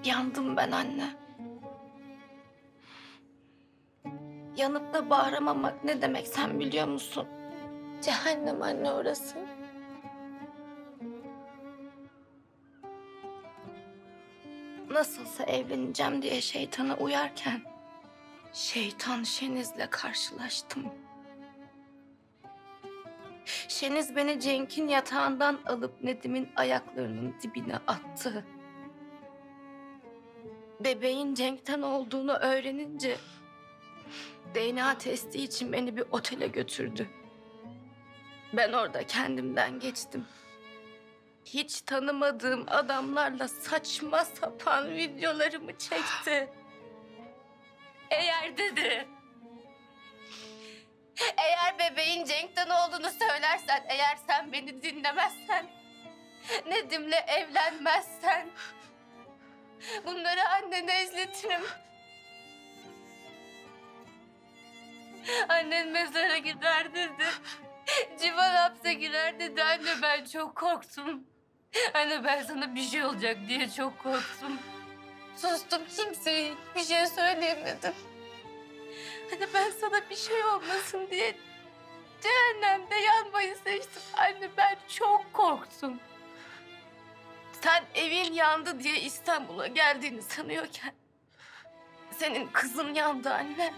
Yandım ben anne. Yanıp da bağıramamak ne demek sen biliyor musun? Cehennem anne orası. Nasılsa evleneceğim diye şeytana uyarken şeytan Şeniz'le karşılaştım. Şeniz beni Cenk'in yatağından alıp Nedim'in ayaklarının dibine attı. Bebeğin Cenk'ten olduğunu öğrenince DNA testi için beni bir otele götürdü. Ben orada kendimden geçtim. Hiç tanımadığım adamlarla saçma sapan videolarımı çekti. Eğer dedi, eğer bebeğin Cenk'ten olduğunu söylersen, eğer sen beni dinlemezsen, Nedim'le evlenmezsen, bunları annene izletirim. Annen mezara gider dedi. Civan hapse girer dedi. Anne ben çok korktum. Anne ben sana bir şey olacak diye çok korktum. Sustum, kimseye bir şey söyleyemedim. Anne ben sana bir şey olmasın diye cehennemde yanmayı seçtim. Anne ben çok korktum. Sen evin yandı diye İstanbul'a geldiğini sanıyorken senin kızın yandı anne.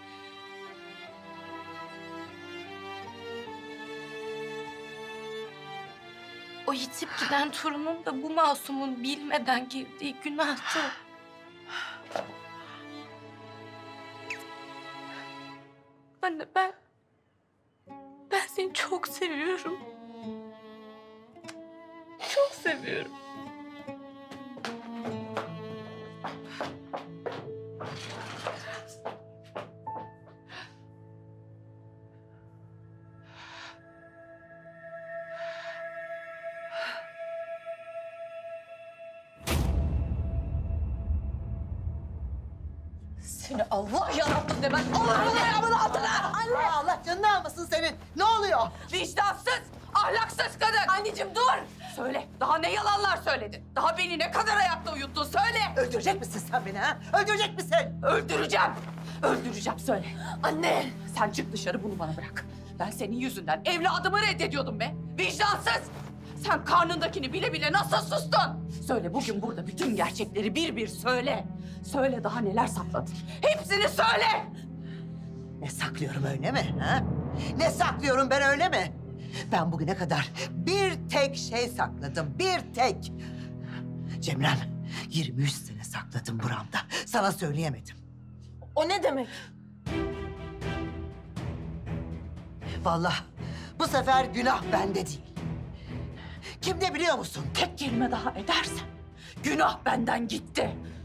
O yitip giden torunun da bu masumun bilmeden girdiği günahtı. Anne ben seni çok seviyorum. Çok seviyorum. Seni Allah yarabbim de ben Allah'ın ayağımın altına! Anne! Allah canını almasın senin. Ne oluyor? Vicdansız, ahlaksız kadın! Anneciğim dur! Söyle, daha ne yalanlar söyledin? Daha beni ne kadar ayakta uyuttun söyle! Öldürecek misin sen beni ha? Öldürecek misin? Öldüreceğim! Öldüreceğim söyle. Anne! Sen çık dışarı bunu bana bırak. Ben senin yüzünden evladımı reddediyordum be! Vicdansız! Sen karnındakini bile bile nasıl sustun? Söyle bugün burada bütün gerçekleri bir bir söyle. Söyle daha neler sakladın. Hepsini söyle! Ne saklıyorum öyle mi ha? Ne saklıyorum ben öyle mi? Ben bugüne kadar bir tek şey sakladım. Bir tek. Cemrem 23 sene sakladım buramda. Sana söyleyemedim. O ne demek? Vallahi bu sefer günah bende değil. Kimde biliyor musun? Tek kelime daha edersen günah benden gitti.